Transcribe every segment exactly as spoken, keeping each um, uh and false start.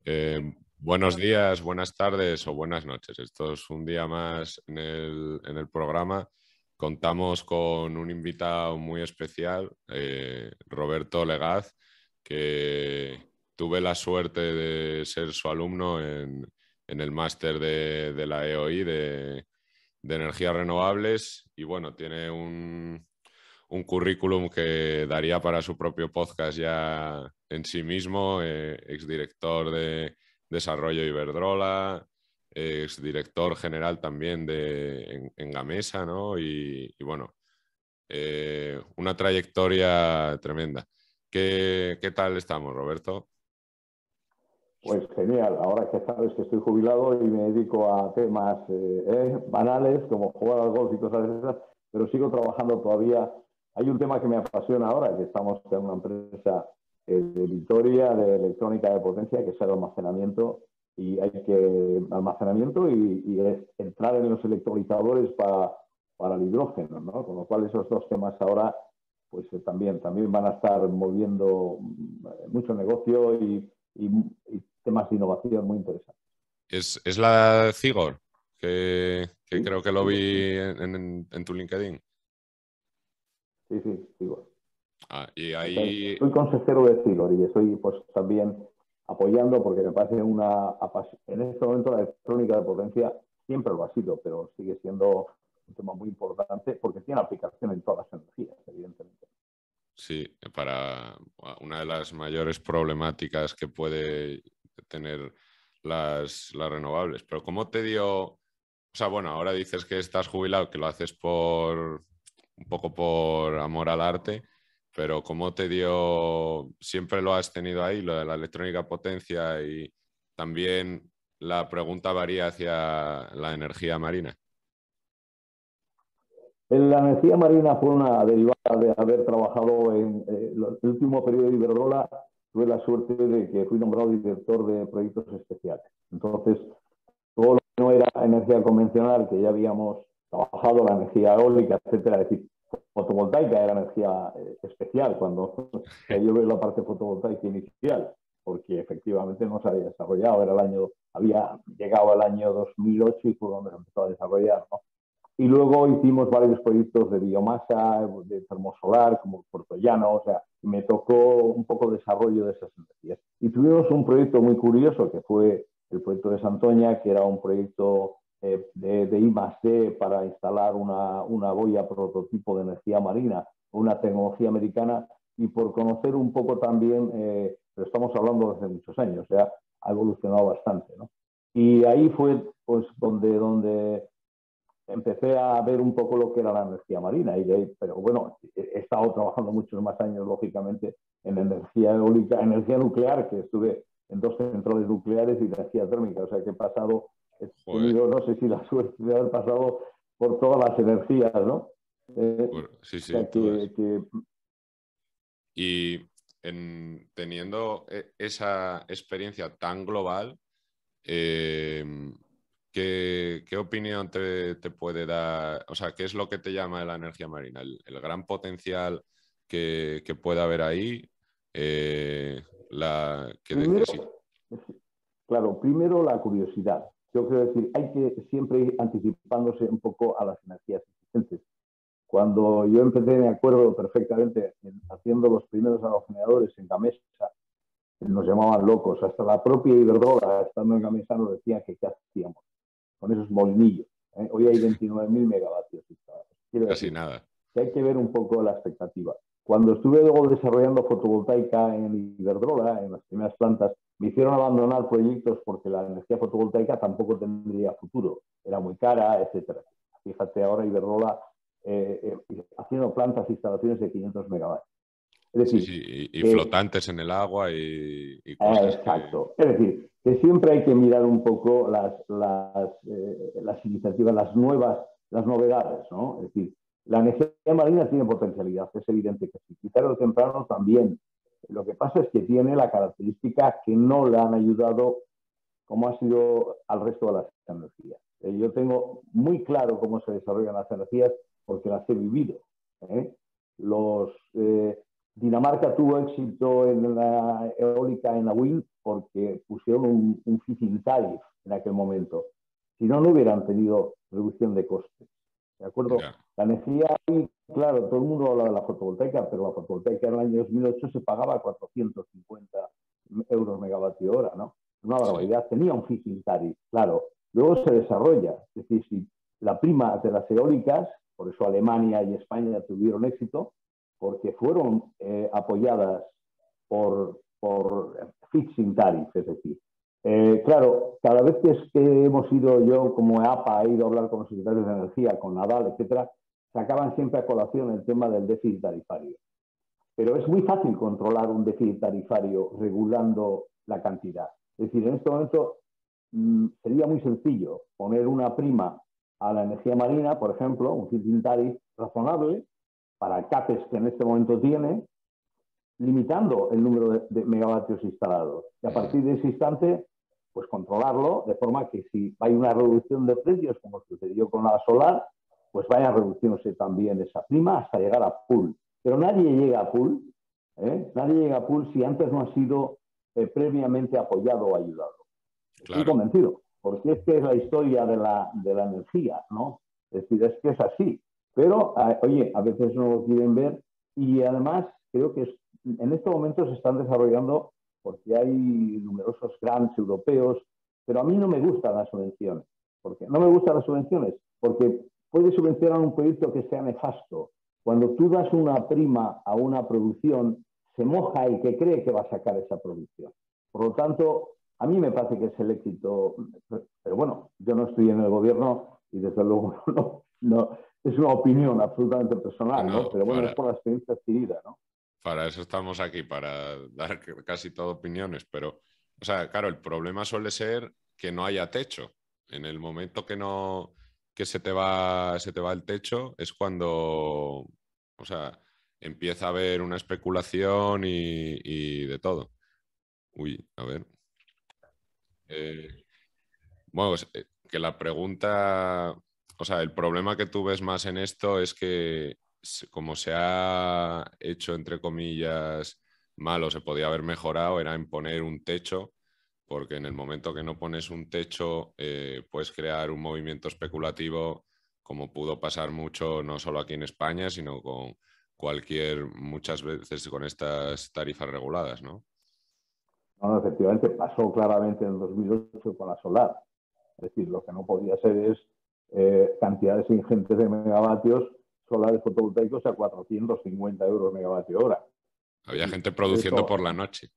Eh, buenos días, buenas tardes o buenas noches. Esto es un día más en el, en el programa. Contamos con un invitado muy especial, eh, Roberto Legaz, que tuve la suerte de ser su alumno en, en el máster de, de la E O I de, de energías renovables y bueno, tiene un, un currículum que daría para su propio podcast ya en sí mismo, eh, exdirector de Desarrollo Iberdrola, exdirector general también de, en, en Gamesa, ¿no? Y, y bueno, eh, una trayectoria tremenda. ¿Qué, qué tal estamos, Roberto? Pues genial, ahora que sabes que estoy jubilado y me dedico a temas eh, eh, banales como jugar al golf y cosas de esas, pero sigo trabajando todavía. Hay un tema que me apasiona ahora, que estamos en una empresa eh, de Vitoria, de electrónica de potencia, que es el almacenamiento, y hay que almacenamiento y, y es entrar en los electrolizadores para, para el hidrógeno, ¿no? Con lo cual esos dos temas ahora pues eh, también, también van a estar moviendo mm, mucho negocio y, y, y temas de innovación muy interesantes. ¿Es, es la Cigor? Que, que ¿Sí? creo que lo Digo, vi sí, en, en- en tu LinkedIn. sí, sí, digo. Ah, y O sea, ahí, soy consejero de Cigor y estoy pues también apoyando porque me parece una en este momento la electrónica de potencia siempre lo ha sido, pero sigue siendo un tema muy importante porque tiene aplicación en todas las energías, evidentemente. sí, para una de las mayores problemáticas que puede tener las, las renovables. Pero ¿cómo te dio? O sea, bueno, ahora dices que estás jubilado, que lo haces por un poco por amor al arte, pero ¿cómo te dio? Siempre lo has tenido ahí, lo de la electrónica potencia y también la pregunta varía hacia la energía marina. La energía marina fue una derivada de haber trabajado en eh, el último periodo de Iberdrola. Tuve la suerte de que fui nombrado director de proyectos especiales. Entonces, todo lo que no era energía convencional, que ya habíamos trabajado, la energía eólica, etcétera, es decir, fotovoltaica era energía eh, especial cuando o sea, yo veo la parte fotovoltaica inicial, porque efectivamente no se había desarrollado, era el año, había llegado el año dos mil ocho y fue donde se empezó a desarrollar, ¿no? Y luego hicimos varios proyectos de biomasa, de termosolar, como Puerto Llano, o sea, me tocó un poco desarrollo de esas energías. Y tuvimos un proyecto muy curioso que fue el proyecto de Santoña, que era un proyecto eh, de, de I más D para instalar una, una boya prototipo de energía marina, una tecnología americana, y por conocer un poco también, eh, pero estamos hablando desde muchos años, o sea, ha evolucionado bastante, ¿no? Y ahí fue pues donde, donde empecé a ver un poco lo que era la energía marina. Y de ahí, pero bueno, he estado trabajando muchos más años, lógicamente, en energía eólica, energía nuclear, que estuve en dos centrales nucleares y energía térmica. O sea que he pasado, he Joder, tenido, no sé si la suerte de haber pasado por todas las energías, ¿no? Eh, por- sí, o sí, sea que, todas. que Y en, teniendo e- esa experiencia tan global, eh, ¿qué, qué opinión te, te puede dar? O sea, ¿qué es lo que te llama de la energía marina? ¿El, el gran potencial que, que puede haber ahí? Eh, la, que, de- que primero, sí. claro, primero la curiosidad. Yo quiero decir, hay que siempre ir anticipándose un poco a las energías existentes. Cuando yo empecé, me acuerdo perfectamente, haciendo los primeros aerogeneradores en Gamesa, nos llamaban locos. Hasta la propia Iberdrola, estando en Gamesa, nos decía que qué hacíamos con esos molinillos. ¿eh? Hoy hay veintinueve mil megavatios instalados. Quiero Casi decir nada. que hay que ver un poco la expectativa. Cuando estuve luego desarrollando fotovoltaica en Iberdrola, en las primeras plantas, me hicieron abandonar proyectos porque la energía fotovoltaica tampoco tendría futuro. Era muy cara, etcétera. Fíjate ahora Iberdrola eh, eh, haciendo plantas, instalaciones de quinientos megavatios. Es Sí, decir, sí, y, y que flotantes en el agua y, y eh, cosas que... exacto. Es decir, que siempre hay que mirar un poco las, las, eh, las iniciativas, las nuevas, las novedades, ¿no? Es decir, la energía marina tiene potencialidad, es evidente que sí. Y tarde o temprano también. Lo que pasa es que tiene la característica que no le han ayudado como ha sido al resto de las energías. Eh, yo tengo muy claro cómo se desarrollan las energías porque las he vivido. ¿eh? Los, eh, Dinamarca tuvo éxito en la eólica en la wind porque pues, pusieron un, un feed-in tariff en aquel momento. Si no, no hubieran tenido reducción de costes. ¿De acuerdo? Ya. La energía, claro, todo el mundo habla de la fotovoltaica, pero la fotovoltaica en el año dos mil ocho se pagaba cuatrocientos cincuenta euros megavatio hora, ¿no? Una Sí. barbaridad. Tenía un feed-in tariff, claro. Luego se desarrolla. Es decir, si la prima de las eólicas, por eso Alemania y España tuvieron éxito, porque fueron eh, apoyadas por, por feed-in tariff, es decir, Eh, claro, cada vez que, es que hemos ido, yo como E A P A he ido a hablar con los secretarios de energía, con Nadal, etcétera, sacaban siempre a colación el tema del déficit tarifario. Pero es muy fácil controlar un déficit tarifario regulando la cantidad. Es decir, en este momento mmm, sería muy sencillo poner una prima a la energía marina, por ejemplo, un feed-in tariff razonable para el CAPEX que en este momento tiene, limitando el número de, de megavatios instalados. Y a partir de ese instante, pues controlarlo de forma que si hay una reducción de precios, como sucedió con la solar, pues vaya reduciéndose también esa prima hasta llegar a pool. Pero nadie llega a pool, ¿eh? Nadie llega a pool si antes no ha sido eh, previamente apoyado o ayudado. Estoy Claro. convencido, porque es que es la historia de la, de la energía, ¿no? Es decir, es que es así. Pero, eh, oye, a veces no lo quieren ver y además creo que es, en estos momentos se están desarrollando porque hay numerosos grants europeos, pero a mí no me gustan las subvenciones. Porque no me gustan las subvenciones porque puedes subvencionar un proyecto que sea nefasto. Cuando tú das una prima a una producción, se moja el que cree que va a sacar esa producción. Por lo tanto, a mí me parece que es el éxito, pero bueno, yo no estoy en el gobierno y desde luego no, no es una opinión absolutamente personal, ¿no? No, Pero bueno, es para, por la experiencia adquirida, ¿no? para eso estamos aquí, para dar casi todo opiniones, pero, o sea, claro, el problema suele ser que no haya techo. En el momento que no, que se te va, se te va el techo es cuando, o sea, empieza a haber una especulación y, y de todo. Uy, a ver. Eh, bueno, pues, eh, que la pregunta, o sea, el problema que tú ves más en esto es que se- como se ha hecho, entre comillas, mal o se podía haber mejorado, era en poner un techo, porque en el momento que no pones un techo, eh, puedes crear un movimiento especulativo, como pudo pasar mucho, no solo aquí en España, sino con cualquier, muchas veces con estas tarifas reguladas, ¿no? No, no, efectivamente pasó claramente en el dos mil ocho con la solar. Es decir, lo que no podía ser es eh, cantidades ingentes de megavatios solares fotovoltaicos a cuatrocientos cincuenta euros megavatio hora. Es Había decir, gente produciendo eso, por la noche.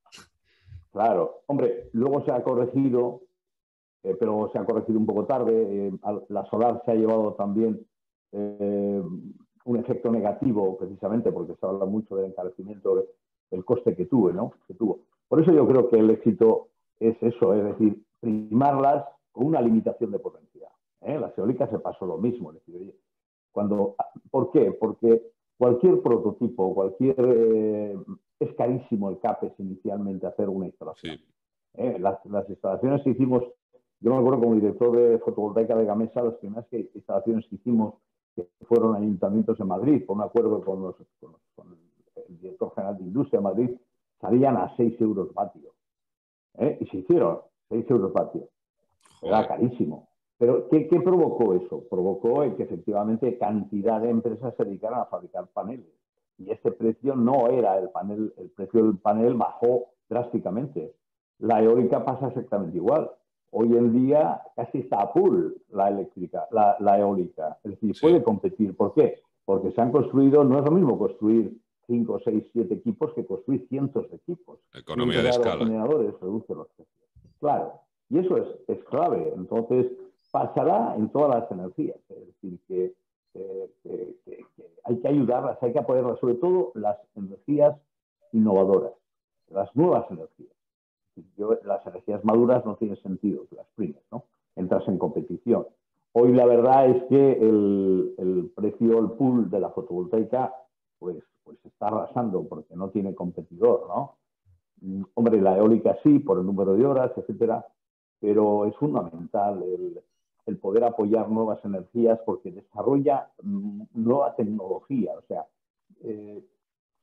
claro, hombre, luego se ha corregido, eh, pero se ha corregido un poco tarde. Eh, la solar se ha llevado también eh, un efecto negativo, precisamente porque se habla mucho del encarecimiento del coste que, tuve, ¿no? que tuvo. Por eso yo creo que el éxito es eso, es decir, primarlas con una limitación de potencia. ¿eh? Las eólicas se pasó lo mismo. Es decir, oye, cuando, ¿por qué? Porque cualquier prototipo, cualquier... Eh, es carísimo el CAPEX inicialmente hacer una instalación. Sí. ¿eh? Las, las instalaciones que hicimos, yo me acuerdo como director de fotovoltaica de Gamesa, las primeras que, instalaciones que hicimos, que fueron ayuntamientos en Madrid, por un acuerdo con, los, con, con el director general de Industria de Madrid, salían a seis euros vatio. ¿eh? Y se hicieron seis euros vatio. Era Joder. carísimo. Pero ¿qué, ¿qué provocó eso? Provocó el que efectivamente cantidad de empresas se dedicaran a fabricar paneles. Y ese precio no era el panel, el precio del panel bajó drásticamente. La eólica pasa exactamente igual. Hoy en día casi está a full la eléctrica, la, la eólica. Es decir, Sí. puede competir. ¿Por qué? Porque se han construido, no es lo mismo construir cinco, seis, siete equipos que construir cientos de equipos. Y Economía de integrar los escala. generadores reduce los precios. Claro. Y eso es, es clave. Entonces, pasará en todas las energías. Es decir, que, que, que, que, hay que ayudarlas, hay que apoyarlas, sobre todo las energías innovadoras, las nuevas energías. Yo, las energías maduras no tiene sentido que las primes, ¿no? Entras en competición. Hoy la verdad es que el, el precio, el pool de la fotovoltaica, pues, pues está arrasando porque no tiene competidor, ¿no? Hombre, la eólica sí, por el número de horas, etcétera, pero es fundamental el, el poder apoyar nuevas energías porque desarrolla nueva tecnología. O sea, eh,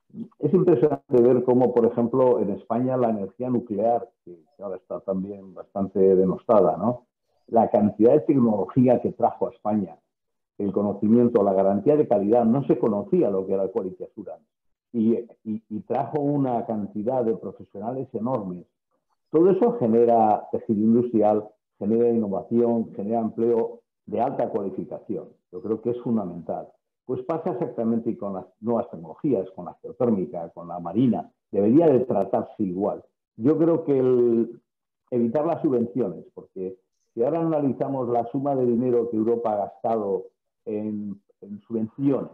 Es impresionante ver cómo, por ejemplo, en España la energía nuclear, que ahora está también bastante denostada, ¿no? La cantidad de tecnología que trajo a España, el conocimiento, la garantía de calidad, no se conocía lo que era el Quality Assurance. Y, y, y trajo una cantidad de profesionales enormes. Todo eso genera tejido industrial, genera innovación, genera empleo de alta cualificación. Yo creo que es fundamental. Pues pasa exactamente con las nuevas tecnologías, con la geotérmica, con la marina. Debería de tratarse igual. Yo creo que el, evitar las subvenciones, porque si ahora analizamos la suma de dinero que Europa ha gastado en, en subvenciones,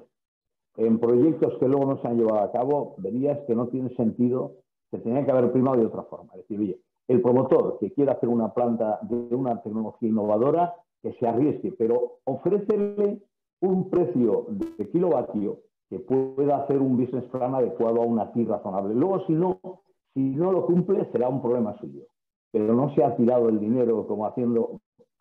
en proyectos que luego no se han llevado a cabo, verías que no tiene sentido, se tenía que haber primado de otra forma. Es decir, oye, el promotor que quiera hacer una planta de una tecnología innovadora, que se arriesgue, pero ofrécele un precio de kilovatio que pueda hacer un business plan adecuado a una T I razonable. Luego, si no, si no lo cumple, será un problema suyo. Pero no se ha tirado el dinero como haciendo...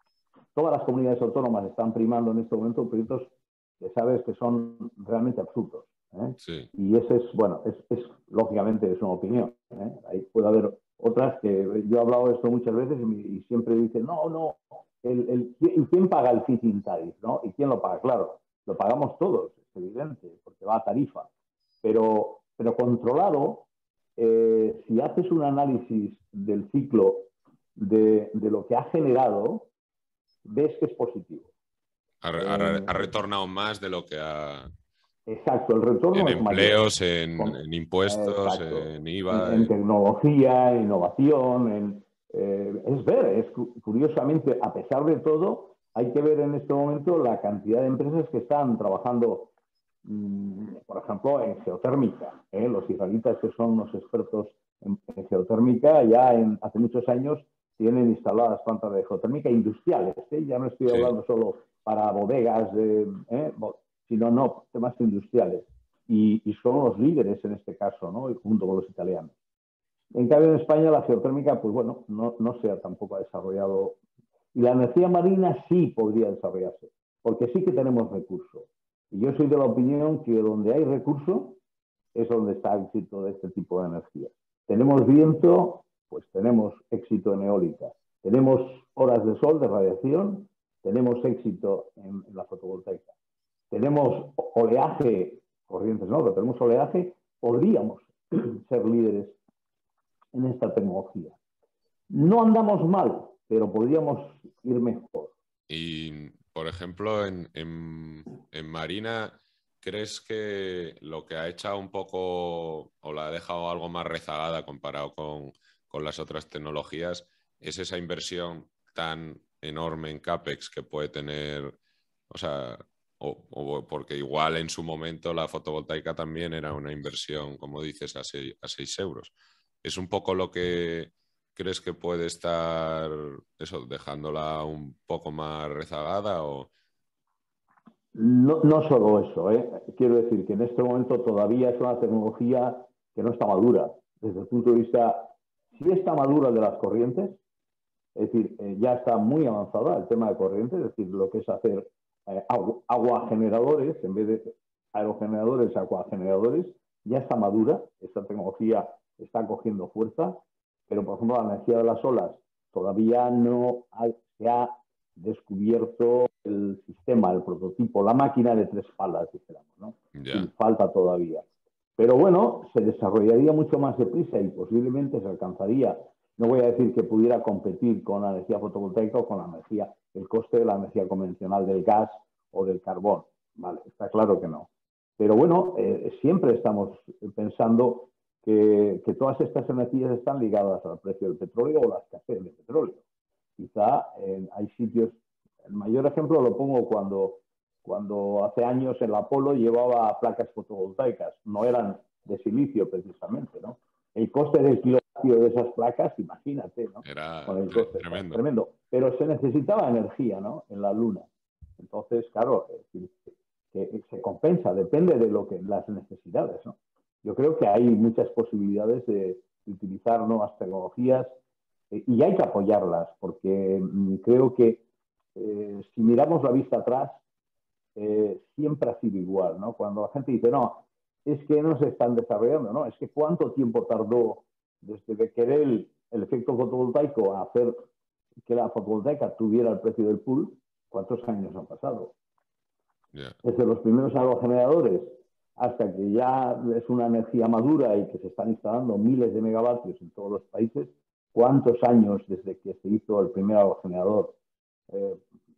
Todas las comunidades autónomas están primando en este momento proyectos que sabes que son realmente absurdos. ¿eh? Sí. Y ese es, bueno, es, es lógicamente es una opinión. ¿eh? Ahí puede haber otras que yo he hablado de esto muchas veces y, y siempre dicen, no, no, el, el, ¿y quién paga el feed-in tariff? ¿no? ¿Y quién lo paga? Claro, lo pagamos todos, es evidente, porque va a tarifa. Pero, pero controlado, eh, si haces un análisis del ciclo de, de lo que ha generado, ves que es positivo. Ha, ha, Eh, ha retornado más de lo que ha... exacto, el En retorno es mayor. empleos, en, Con, en eh, impuestos, exacto. en En, IVA. en En... tecnología, en innovación, en, eh, es ver, es curiosamente, a pesar de todo, hay que ver en este momento la cantidad de empresas que están trabajando, mmm, por ejemplo, en geotérmica. ¿eh? Los israelitas, que son unos expertos en, en geotérmica, ya en, hace muchos años tienen instaladas plantas de geotérmica industriales. ¿eh? Ya no estoy Sí. hablando solo para bodegas, de, ¿eh? sino no, temas industriales. Y, y, son los líderes en este caso, ¿no? Y junto con los italianos. En cambio, en España la geotérmica, pues bueno, no, no se ha tampoco ha desarrollado. Y la energía marina sí podría desarrollarse, porque sí que tenemos recursos. Y yo soy de la opinión que donde hay recursos es donde está el éxito de este tipo de energía. Tenemos viento, pues tenemos éxito en eólica. Tenemos horas de sol, de radiación, tenemos éxito en, en la fotovoltaica. Tenemos oleaje, corrientes no, pero tenemos oleaje, podríamos ser líderes en esta tecnología. No andamos mal, pero podríamos ir mejor. Y, por ejemplo, en, en, en Marina, ¿crees que lo que ha echado un poco o la ha dejado algo más rezagada comparado con, con las otras tecnologías es esa inversión tan enorme en CAPEX que puede tener, o sea, o, o porque igual en su momento la fotovoltaica también era una inversión, como dices, a seis, a seis euros? Es un poco lo que crees que puede estar eso, dejándola un poco más rezagada o... No, no solo eso, ¿eh? Quiero decir que en este momento todavía es una tecnología que no está madura. Desde el punto de vista, sí está madura de las corrientes, es decir, eh, ya está muy avanzada el tema de corrientes, es decir, lo que es hacer eh, agua, agua generadores en vez de aerogeneradores, aguageneradores, ya está madura, esta tecnología está cogiendo fuerza, pero por ejemplo la energía de las olas todavía no ha, se ha descubierto el sistema, el prototipo, la máquina de tres palas, dijéramos, ¿no? Ya. Y falta todavía. Pero bueno, se desarrollaría mucho más deprisa y posiblemente se alcanzaría. No voy a decir que pudiera competir con la energía fotovoltaica o con la energía, el coste de la energía convencional del gas o del carbón. Vale, está claro que no. Pero bueno, eh, siempre estamos pensando que, que todas estas energías están ligadas al precio del petróleo o la escasez de petróleo. Quizá eh, hay sitios, el mayor ejemplo lo pongo cuando, cuando hace años el Apolo llevaba placas fotovoltaicas, no eran de silicio precisamente, ¿no? El coste del kilovatio de esas placas, imagínate, ¿no? Era Con el tre coste, tremendo. tremendo. Pero se necesitaba energía, ¿no? En la Luna. Entonces, claro, que, que se compensa, depende de lo que las necesidades, ¿no? Yo creo que hay muchas posibilidades de, de utilizar nuevas tecnologías eh, y hay que apoyarlas, porque mm, creo que eh, si miramos la vista atrás, eh, siempre ha sido igual, ¿no? Cuando la gente dice, no, es que no se están desarrollando, ¿no? Es que cuánto tiempo tardó desde Becquerel el efecto fotovoltaico a hacer que la fotovoltaica tuviera el precio del pool, ¿cuántos años han pasado? Yeah. Desde los primeros aerogeneradores hasta que ya es una energía madura y que se están instalando miles de megavatios en todos los países, ¿cuántos años desde que se hizo el primer aerogenerador? Eh,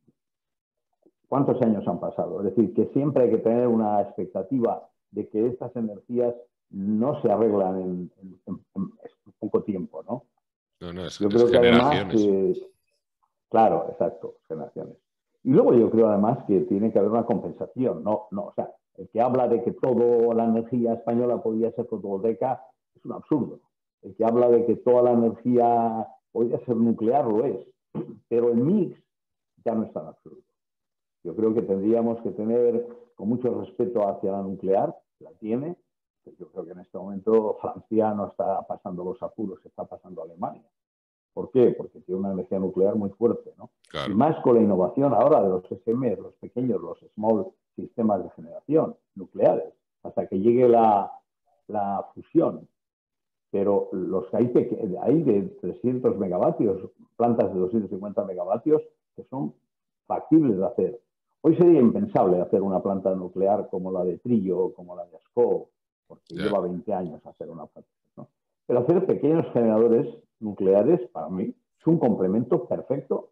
¿Cuántos años han pasado? Es decir, que siempre hay que tener una expectativa de que estas energías no se arreglan en, en, en, en poco tiempo, ¿no? No, no, es, Yo es creo que además, generaciones. eh, claro, exacto, generaciones. Y luego yo creo además que tiene que haber una compensación, no, no, o sea, el que habla de que toda la energía española podía ser fotovoltaica es un absurdo. El que habla de que toda la energía podía ser nuclear lo es, pero el mix ya no es tan absurdo. Yo creo que tendríamos que tener, con mucho respeto hacia la nuclear, la tiene, pero yo creo que en este momento Francia no está pasando los apuros, está pasando Alemania. ¿Por qué? Porque tiene una energía nuclear muy fuerte, ¿no? Y Claro. más con la innovación ahora de los S M R, los pequeños, los small sistemas de generación nucleares, hasta que llegue la, la fusión. Pero los que hay, hay de trescientos megavatios, plantas de doscientos cincuenta megavatios, que son factibles de hacer. Hoy sería impensable hacer una planta nuclear como la de Trillo o como la de Ascó, porque Yeah. lleva veinte años hacer una planta, ¿no? Pero hacer pequeños generadores nucleares, para mí, es un complemento perfecto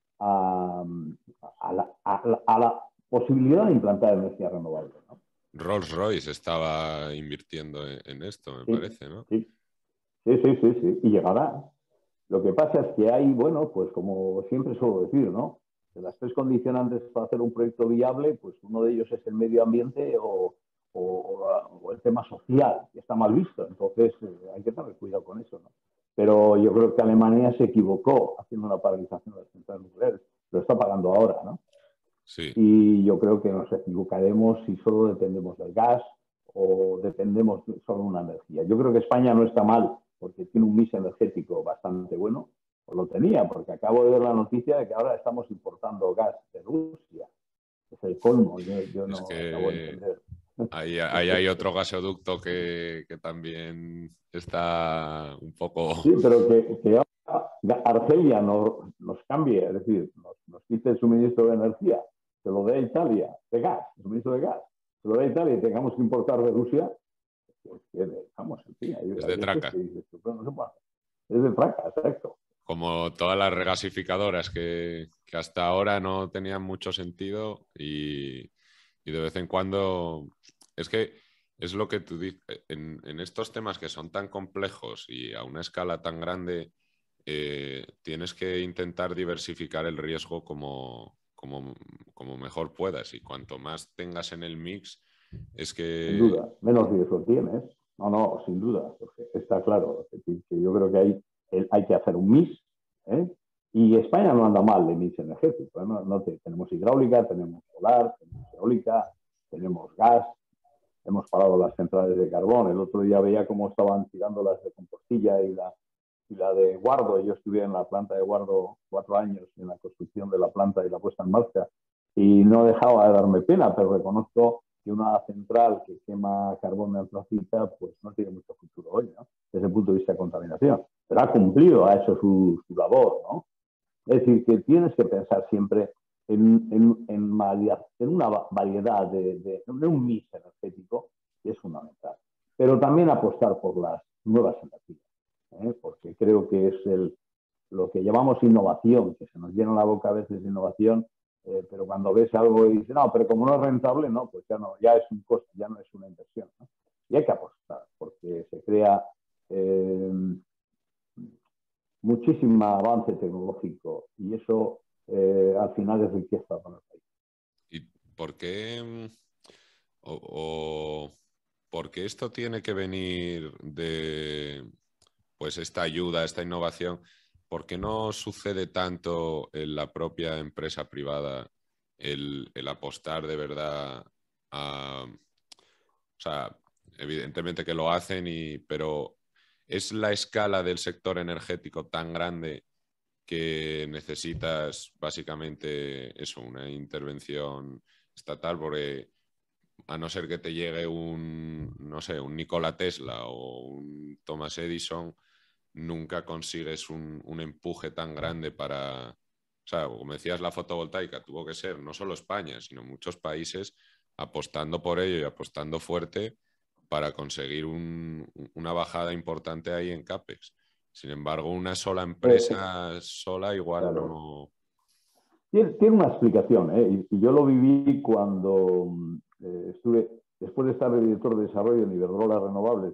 a, a, la, a, la, a la posibilidad de implantar energía renovable, ¿no? Rolls-Royce estaba invirtiendo en, en esto, me Sí, parece, ¿no? sí, sí, sí, sí, sí, y llegará. Lo que pasa es que hay, bueno, pues como siempre suelo decir, ¿no? De las tres condicionantes para hacer un proyecto viable, pues uno de ellos es el medio ambiente o, o, o el tema social, que está mal visto. Entonces eh, hay que tener cuidado con eso, ¿no? Pero yo creo que Alemania se equivocó haciendo una paralización de las centrales nucleares. Lo está pagando ahora, ¿no? Sí. Y yo creo que nos equivocaremos si solo dependemos del gas o dependemos solo de una energía. Yo creo que España no está mal porque tiene un mix energético bastante bueno, o lo tenía, porque acabo de ver la noticia de que ahora estamos importando gas de Rusia. Es el colmo, yo, yo Es no acabo de que entender. ahí, ahí hay otro gasoducto que, que también está un poco... Sí, pero que, que ahora Argelia no, nos cambie, es decir, nos, nos quite el suministro de energía, se lo dé a Italia, de gas, el suministro de gas, se lo dé a Italia y tengamos que importar de Rusia, pues que dejamos, en fin, hay, Es hay de veces traca. que dices, pero no se puede hacer. Es de fraca, exacto. Como todas las regasificadoras que, que hasta ahora no tenían mucho sentido y, y de vez en cuando... Es que es lo que tú dices, en, en estos temas que son tan complejos y a una escala tan grande, eh, tienes que intentar diversificar el riesgo como, como, como mejor puedas y cuanto más tengas en el mix, es Sin que... duda, menos riesgo tienes. No, no, sin duda, porque está claro. Es decir, que yo creo que hay, hay que hacer un mix, ¿eh? Y España no anda mal de mix energético, ¿eh? No, no te, tenemos hidráulica, tenemos solar, tenemos eólica, tenemos gas, hemos parado las centrales de carbón. El otro día veía cómo estaban tirando las de Compostilla y la, y la de Guardo. Yo estuve en la planta de Guardo cuatro años en la construcción de la planta y la puesta en marcha y no dejaba de darme pena, pero reconozco que una central que quema carbón de antracita pues no tiene mucho futuro hoy, ¿no? Desde el punto de vista de contaminación. Pero ha cumplido, ha hecho su, su labor, ¿no? Es decir, que tienes que pensar siempre en, en, en, variedad, en una variedad de, de, de un mix energético que es fundamental. Pero también apostar por las nuevas energías, ¿eh? Porque creo que es el, lo que llamamos innovación, que se nos llena la boca a veces de innovación, eh, pero cuando ves algo y dices, no, pero como no es rentable, no, pues ya no, ya es un coste, ya no es una inversión, ¿no? Y hay que apostar, porque se crea eh, muchísimo avance tecnológico y eso eh, al final es riqueza para el país. ¿Y por qué, o, o, por qué esto tiene que venir de pues esta ayuda, esta innovación? ¿Por qué no sucede tanto en la propia empresa privada el, el apostar de verdad a... O sea, evidentemente que lo hacen, y, pero ¿es la escala del sector energético tan grande que necesitas básicamente eso, una intervención estatal? Porque a no ser que te llegue un, no sé, un Nikola Tesla o un Thomas Edison, nunca consigues un, un empuje tan grande para... O sea, como decías, la fotovoltaica tuvo que ser no solo España, sino muchos países apostando por ello y apostando fuerte para conseguir un, una bajada importante ahí en CAPEX. Sin embargo, una sola Eh, empresa sola igual claro. no... Tiene, tiene una explicación, ¿eh? Y, y yo lo viví cuando eh, estuve, después de estar de director de desarrollo en Iberdrola Renovables,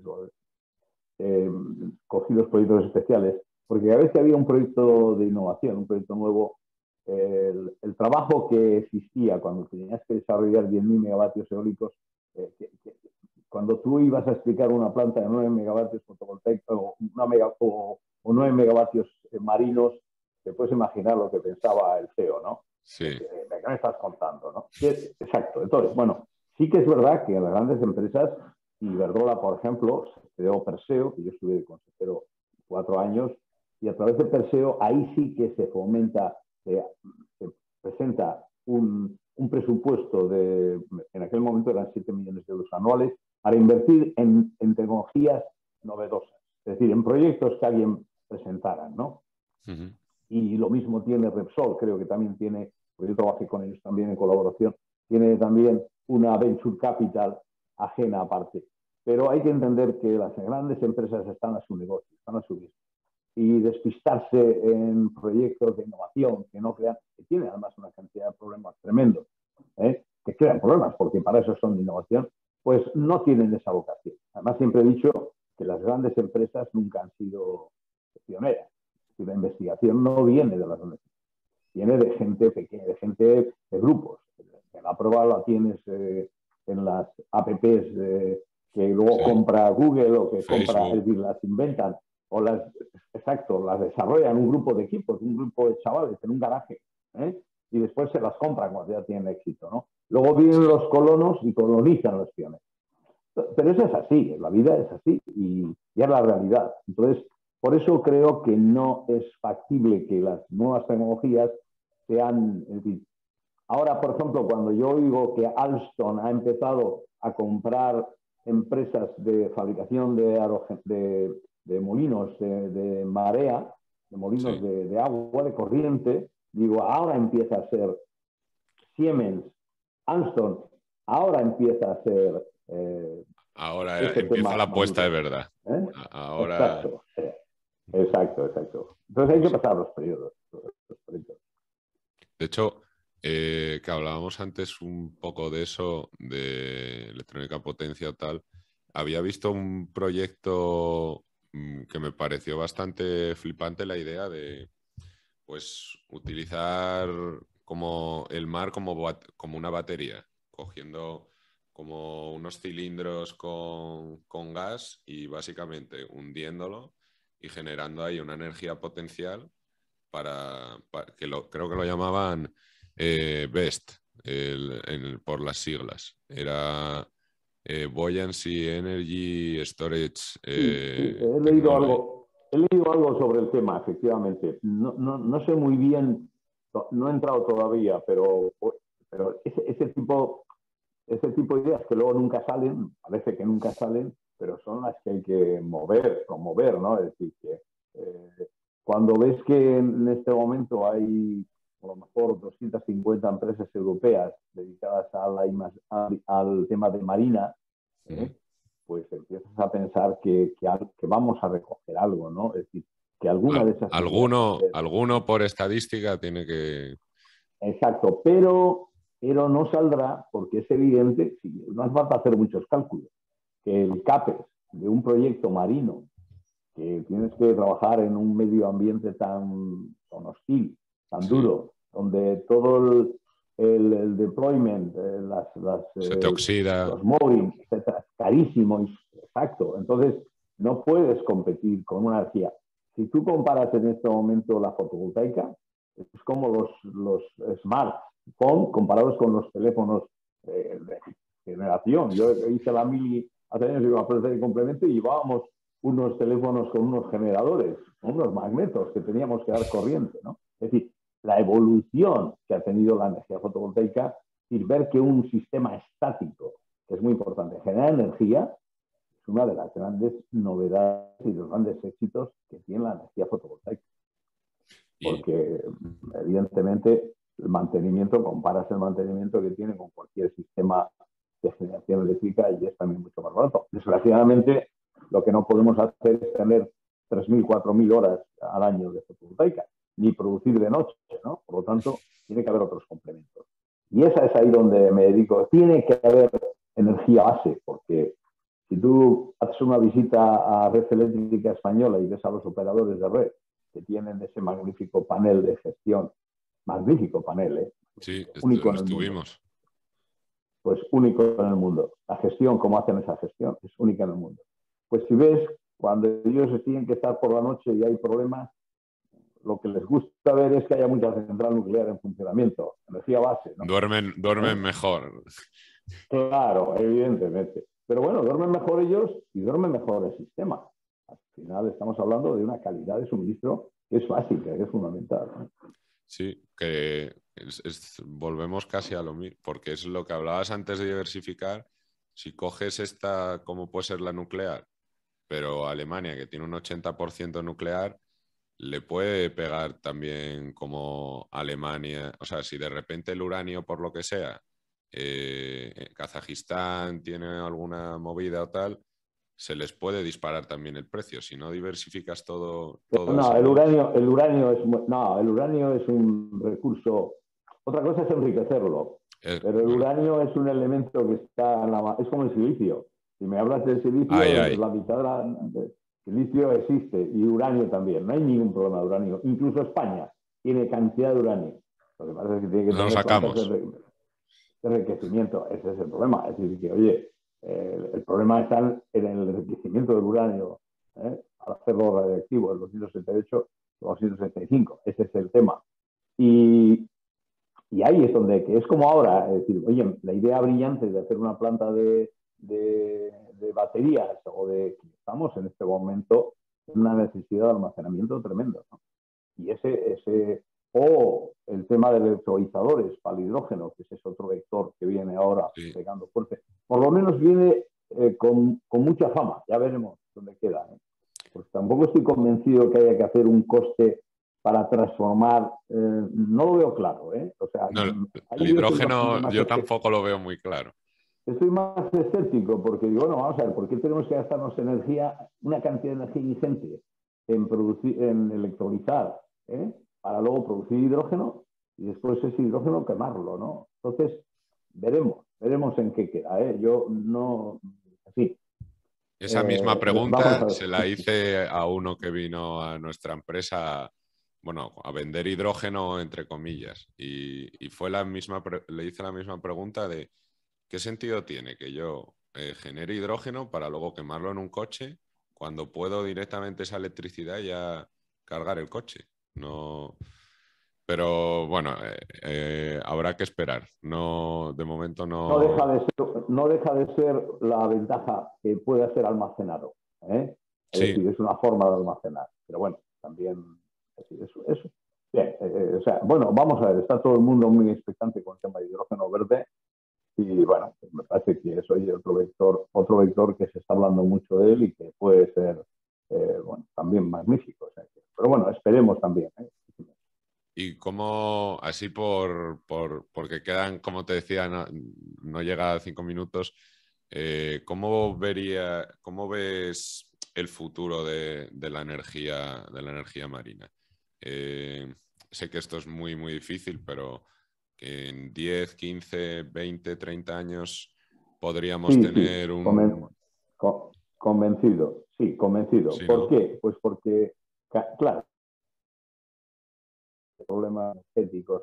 eh, cogí los proyectos especiales, porque cada vez que había un proyecto de innovación, un proyecto nuevo, eh, el, el, trabajo que existía cuando tenías que desarrollar diez mil megavatios eólicos, eh, que, que, cuando tú ibas a explicar una planta de nueve megavatios fotovoltaica o, una mega, o, o nueve megavatios marinos, te puedes imaginar lo que pensaba el C E O, ¿no? Sí. ¿De qué me estás contando? ¿No? Exacto. Entonces, bueno, sí que es verdad que las grandes empresas, Iberdrola, por ejemplo, se creó Perseo, que yo estuve de consejero cuatro años, y a través de Perseo ahí sí que se fomenta, se, se presenta un, un presupuesto de, en aquel momento eran siete millones de euros anuales, para invertir en, en tecnologías novedosas, es decir, en proyectos que alguien presentara, ¿no? Uh-huh. Y lo mismo tiene Repsol, creo que también tiene, porque yo trabajé con ellos también en colaboración, tiene también una venture capital ajena aparte. Pero hay que entender que las grandes empresas están a su negocio, están a su riesgo. Y despistarse en proyectos de innovación que no crean, que tienen además una cantidad de problemas tremendos, ¿eh? que crean problemas, porque para eso son de innovación, pues no tienen esa vocación. Además, siempre he dicho que las grandes empresas nunca han sido pioneras. Y la investigación no viene de las universidades, viene de gente pequeña, de gente de grupos. La prueba la tienes eh, en las apps eh, que luego sí. compra Google o que Facebook. compra, es decir, las inventan o las, exacto, las desarrollan un grupo de equipos, un grupo de chavales en un garaje, ¿eh? Y después se las compran cuando ya tienen éxito, ¿no? Luego vienen sí. los colonos y colonizan los pioneros. Pero eso es así, la vida es así y, y es la realidad. Entonces, por eso creo que no es factible que las nuevas tecnologías sean, es decir, ahora, por ejemplo, cuando yo oigo que Alstom ha empezado a comprar empresas de fabricación de, de, de molinos de, de, marea, de molinos sí. de, de agua, de corriente, digo, ahora empieza a ser Siemens, Alstom, ahora empieza a ser... Eh, ahora este empieza la apuesta de verdad. ¿Eh? Ahora... Exacto, exacto, exacto. Entonces hay que pasar los periodos. Los periodos. De hecho, eh, que hablábamos antes un poco de eso, de electrónica potencia o tal, había visto un proyecto mmm, que me pareció bastante flipante la idea de pues utilizar como el mar como, como una batería, cogiendo como unos cilindros con, con gas y básicamente hundiéndolo y generando ahí una energía potencial para, para que lo, creo que lo llamaban eh, BEST el, el, por las siglas. Era eh, Buoyancy Energy Storage. Eh, sí, sí, he leído algo, he leído algo sobre el tema, efectivamente. No, no, no sé muy bien, no he entrado todavía, pero, pero ese, ese tipo ese tipo de ideas que luego nunca salen, parece que nunca salen, pero son las que hay que mover, promover, ¿no? Es decir, que eh, cuando ves que en este momento hay a lo mejor doscientas cincuenta empresas europeas dedicadas a la, al, al tema de marina, ¿eh? pues empiezas a pensar que, que, que vamos a recoger algo, ¿no? Es decir, que alguna de esas... Alguno, ideas, alguno por estadística tiene que... Exacto, pero... pero no saldrá porque es evidente, si no hace falta hacer muchos cálculos, que el CAPEX de un proyecto marino, que tienes que trabajar en un medio ambiente tan, tan hostil, tan sí. duro, donde todo el, el, el deployment, eh, las, las, se te oxida. Eh, los mooring, etcétera, es carísimo, exacto. Entonces, no puedes competir con una energía. Si tú comparas en este momento la fotovoltaica, es como los, los smart phone comparados con los teléfonos eh, de generación. Yo hice la mili hace años, iba a presentar el complemento y llevábamos unos teléfonos con unos generadores, unos magnetos que teníamos que dar corriente, ¿no? Es decir, la evolución que ha tenido la energía fotovoltaica y ver que un sistema estático que es muy importante. Generar energía es una de las grandes novedades y los grandes éxitos que tiene la energía fotovoltaica. Porque, y... evidentemente, el mantenimiento, comparas el mantenimiento que tiene con cualquier sistema de generación eléctrica y es también mucho más barato. Desgraciadamente, lo que no podemos hacer es tener tres mil, cuatro mil horas al año de fotovoltaica, ni producir de noche, ¿no? Por lo tanto, tiene que haber otros complementos. Y esa es ahí donde me dedico. Tiene que haber energía base, porque si tú haces una visita a Red Eléctrica Española y ves a los operadores de red que tienen ese magnífico panel de gestión, magnífico panel, ¿eh? Sí, único lo en el mundo. estuvimos. Pues único en el mundo. La gestión, cómo hacen esa gestión, es única en el mundo. Pues si ves, cuando ellos tienen que estar por la noche y hay problemas, lo que les gusta ver es que haya mucha central nuclear en funcionamiento, energía base, ¿no? Duermen, duermen ¿Eh? mejor. Claro, evidentemente. Pero bueno, duermen mejor ellos y duermen mejor el sistema. Al final estamos hablando de una calidad de suministro que es básica, que es fundamental, ¿no? Sí, que es, es, volvemos casi a lo mismo, porque es lo que hablabas antes de diversificar. Si coges esta, como puede ser la nuclear, pero Alemania, que tiene un ochenta por ciento nuclear, le puede pegar también como Alemania. O sea, si de repente el uranio, por lo que sea, eh, Kazajistán tiene alguna movida o tal, se les puede disparar también el precio. Si no diversificas todo, todo No, ese el mix. uranio, el uranio es no, el uranio es un recurso. Otra cosa es enriquecerlo, Eh, pero el bueno, uranio es un elemento que está en la, es como el silicio. Si me hablas del ay, silicio, ay. la mitad de la, de silicio existe y uranio también. No hay ningún problema de uranio. Incluso España tiene cantidad de uranio. Lo que pasa es que tiene que No lo tener plantas de, sacamos. de enriquecimiento. Ese es el problema. Es decir, que oye, eh, el problema está en el enriquecimiento del uranio, ¿eh? Al hacerlo radiactivo, el doscientos setenta y ocho o doscientos setenta y cinco. Ese es el tema. Y, y ahí es donde, que es como ahora, es decir, oye, la idea brillante de hacer una planta de, de, de baterías o de, estamos en este momento en una necesidad de almacenamiento tremendo, ¿no? Y ese, ese, o el tema de electrolizadores para el hidrógeno, que ese es otro vector que viene ahora Sí. pegando fuerte, por lo menos viene eh, con, con mucha fama, ya veremos dónde queda, ¿eh? Pues tampoco estoy convencido que haya que hacer un coste para transformar, eh, no lo veo claro, ¿eh? O sea, No, el ahí yo soy bastante hidrógeno más yo escéptico. tampoco lo veo muy claro. Estoy más escéptico porque digo, bueno, vamos a ver, ¿por qué tenemos que gastarnos energía, una cantidad de energía ingente en producir, en electrolizar, ¿eh? Para luego producir hidrógeno y después ese hidrógeno quemarlo, ¿no? Entonces, veremos, veremos en qué queda, ¿eh? Yo no, así, Esa misma eh, vamos pregunta a ver. se la hice a uno que vino a nuestra empresa, bueno, a vender hidrógeno, entre comillas, y, y fue la misma, le hice la misma pregunta de ¿qué sentido tiene que yo eh, genere hidrógeno para luego quemarlo en un coche cuando puedo directamente esa electricidad ya cargar el coche? No, pero bueno, eh, eh, habrá que esperar. No, de momento No no. deja de ser, no deja de ser la ventaja que pueda ser almacenado, ¿eh? Es Sí, decir, es una forma de almacenar. Pero bueno, también, es decir, eso, eso. Bien, eh, o sea, bueno, vamos a ver, está todo el mundo muy expectante con el tema de hidrógeno verde y bueno, pues me parece que es hoy otro vector, otro vector que se está hablando mucho de él y que puede ser, eh, bueno, también magnífico. O sea, que, pero bueno, esperemos también, ¿eh? y cómo, así por, por, porque quedan, como te decía, no, no llega a cinco minutos, eh, ¿cómo vería, cómo ves el futuro de, de la energía, de la energía marina? Eh, sé que esto es muy, muy difícil, pero que en diez, quince, veinte, treinta años podríamos Sí, sí, tener conven, un... con, convencido, sí, convencido. Sí, ¿Por ¿no? qué? Pues porque, claro, problemas estéticos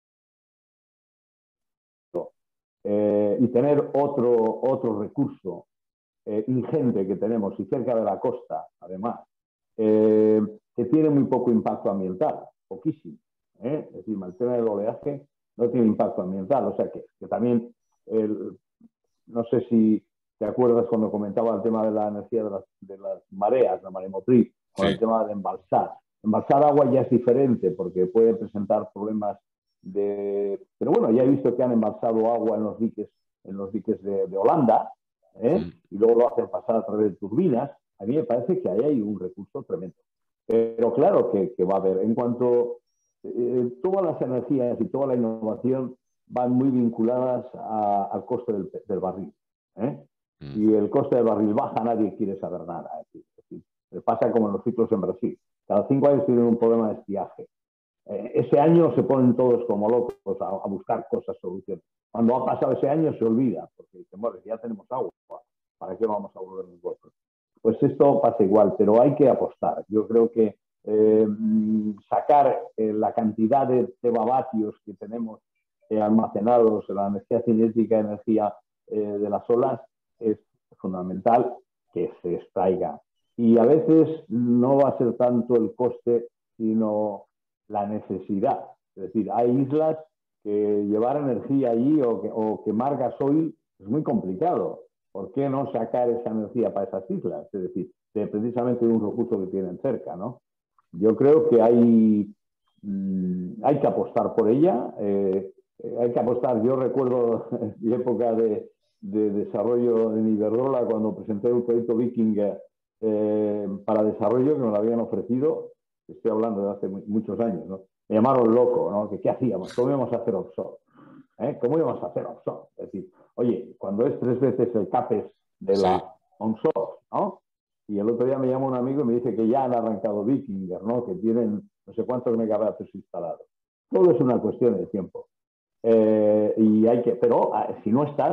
eh, y tener otro, otro recurso eh, ingente que tenemos y cerca de la costa, además, eh, que tiene muy poco impacto ambiental, poquísimo. ¿eh? Es decir, el tema del oleaje no tiene impacto ambiental, o sea que, que también, el, no sé si te acuerdas cuando comentaba el tema de la energía de las, de las mareas, la maremotriz, con el Sí, tema de embalsar. Embalsar agua ya es diferente porque puede presentar problemas de... Pero bueno, ya he visto que han embalsado agua en los diques en los diques de, de Holanda, ¿eh? Mm. Y luego lo hacen pasar a través de turbinas. A mí me parece que ahí hay un recurso tremendo. Pero claro que, que va a haber, en cuanto eh, todas las energías y toda la innovación van muy vinculadas a, al coste del, del barril. ¿eh? Mm. Y el coste del barril baja, nadie quiere saber nada. Es decir, pasa como en los ciclos en Brasil. Cada cinco años tienen un problema de estiaje. Eh, ese año se ponen todos como locos a, a buscar cosas, soluciones. Cuando ha pasado ese año se olvida, porque dicen, bueno, ya tenemos agua, ¿para qué vamos a volver nosotros? Pues esto pasa igual, pero hay que apostar. Yo creo que eh, sacar eh, la cantidad de tebavatios que tenemos eh, almacenados en la energía cinética, energía eh, de las olas, es fundamental que se extraiga. Y a veces no va a ser tanto el coste, sino la necesidad. Es decir, hay islas que llevar energía allí o, que, o quemar gasoil es muy complicado. ¿Por qué no sacar esa energía para esas islas? Es decir, de precisamente de un recurso que tienen cerca, ¿no? Yo creo que hay, mmm, hay que apostar por ella. Eh, eh, hay que apostar. Yo recuerdo mi época de, de desarrollo en Iberdrola, cuando presenté el proyecto Viking eh, para desarrollo, que me lo habían ofrecido. Estoy hablando de hace muchos años, ¿no? Me llamaron loco, ¿no? ¿Qué, qué hacíamos? ¿Cómo íbamos a hacer offshore? ¿Eh? ¿Cómo íbamos a hacer offshore? Es decir, oye, cuando es tres veces el CAPEX de la sí. onshore, ¿no? Y el otro día me llama un amigo y me dice que ya han arrancado Vikinger, ¿no? Que tienen no sé cuántos megavatios instalados. Todo es una cuestión de tiempo. Eh, y hay que, pero si no estás,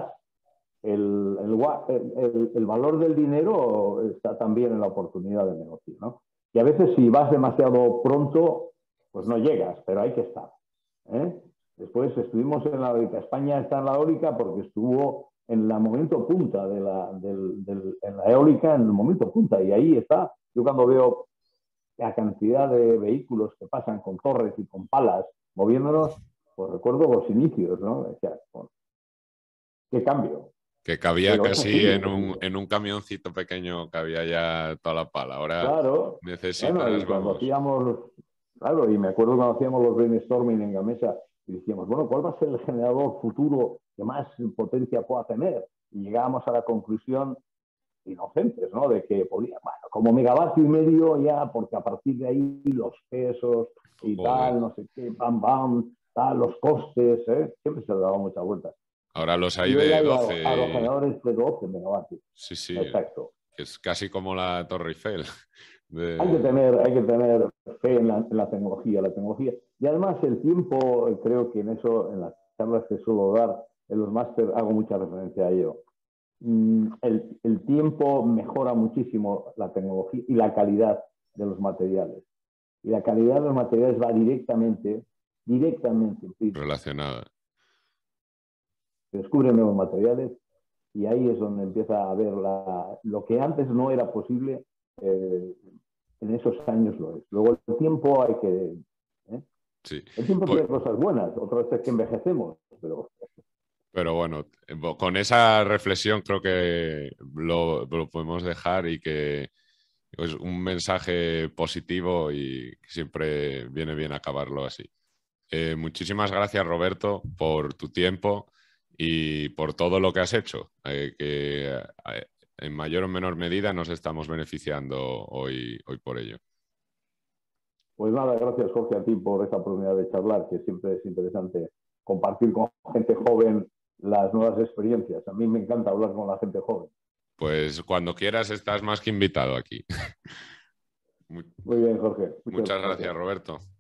el, el, el, el valor del dinero está también en la oportunidad de negocio, ¿no? Y a veces si vas demasiado pronto, pues no llegas, pero hay que estar. ¿eh? Después estuvimos en la eólica. España está en la eólica porque estuvo en el momento punta de la, del, del, en la eólica, en el momento punta. Y ahí está. Yo cuando veo la cantidad de vehículos que pasan con torres y con palas moviéndonos, pues recuerdo los inicios, ¿no? O sea, bueno, ¿qué cambio? Que cabía Pero casi así, en, un, en un camioncito pequeño, cabía ya toda la pala. Ahora claro, necesitas, bueno, y cuando vamos... hacíamos, claro, y me acuerdo cuando hacíamos los brainstorming en Gamesa, y decíamos, bueno, ¿cuál va a ser el generador futuro que más potencia pueda tener? Y llegábamos a la conclusión, inocentes, ¿no? De que podía, bueno, como megavatio y medio ya, porque a partir de ahí los pesos y Joder. tal, no sé qué, bam, bam, tal, los costes, ¿eh? Siempre se le daba muchas vueltas. Ahora los hay de doce. A, a los generadores de doce megavatios. Sí, sí. Exacto. Que es casi como la Torre Eiffel. De... Hay que tener, hay que tener fe en la, en la tecnología, la tecnología. Y además el tiempo, creo que en eso, en las charlas que suelo dar, en los máster hago mucha referencia a ello. El, el tiempo mejora muchísimo la tecnología y la calidad de los materiales. Y la calidad de los materiales va directamente, directamente relacionada. Se descubren nuevos materiales y ahí es donde empieza a ver la, lo que antes no era posible, eh, en esos años lo es. Luego el tiempo hay que... ¿eh? Sí. El tiempo pues... tiene cosas buenas, otras es que envejecemos, pero... Pero bueno, con esa reflexión creo que lo, lo podemos dejar y que es pues, un mensaje positivo y siempre viene bien acabarlo así. Eh, muchísimas gracias, Roberto, por tu tiempo y por todo lo que has hecho, eh, que eh, en mayor o menor medida nos estamos beneficiando hoy, hoy por ello. Pues nada, gracias, Jorge, a ti por esta oportunidad de charlar, que siempre es interesante compartir con gente joven las nuevas experiencias. A mí me encanta hablar con la gente joven. Pues cuando quieras estás más que invitado aquí. Muy bien, Jorge. Muchas, Muchas gracias, gracias, Roberto.